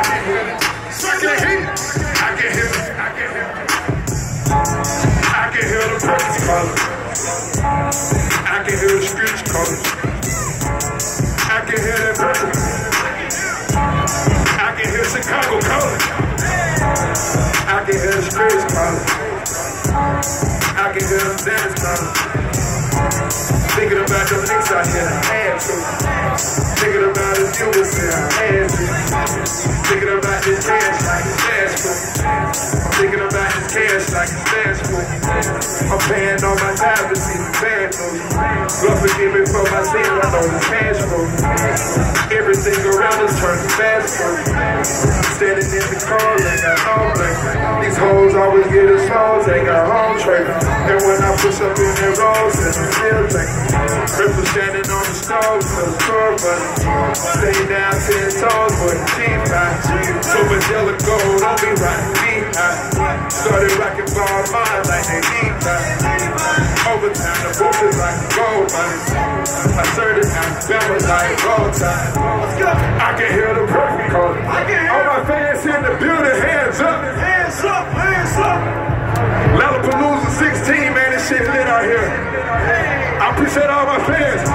I can hear the birds calling. I can hear the streets calling. I can hear that bird. I can hear Chicago calling. I can hear the streets calling. I can hear them dance calling. Thinking about the links out here, I had to. Thinking about the viewers here, I had to. Thinking about this cash like it's fast food. I'm thinking about this cash like it's fast food. I'm paying all my time to see the bad news. Lord forgive me for my sins, I know it's cash flow. Everything around us turns fast food. Standing in the car, they got home blame. These hoes always get us hoes, they got home training. And when I push up in their roads, it's still thinking. Ripple standing on the stove, to the store button. Stay down 10 toes, boy, the cheap high. So much yellow gold on me, riding me high. Started rocking ball mine like they deep high. Overtime, the book is like gold money. I started out, balance like roll time. I can hear the perfect calling. All my fans in the building, hands up. Hands up, hands up. Lollapalooza 16, man, this shit lit out here. I appreciate all my fans.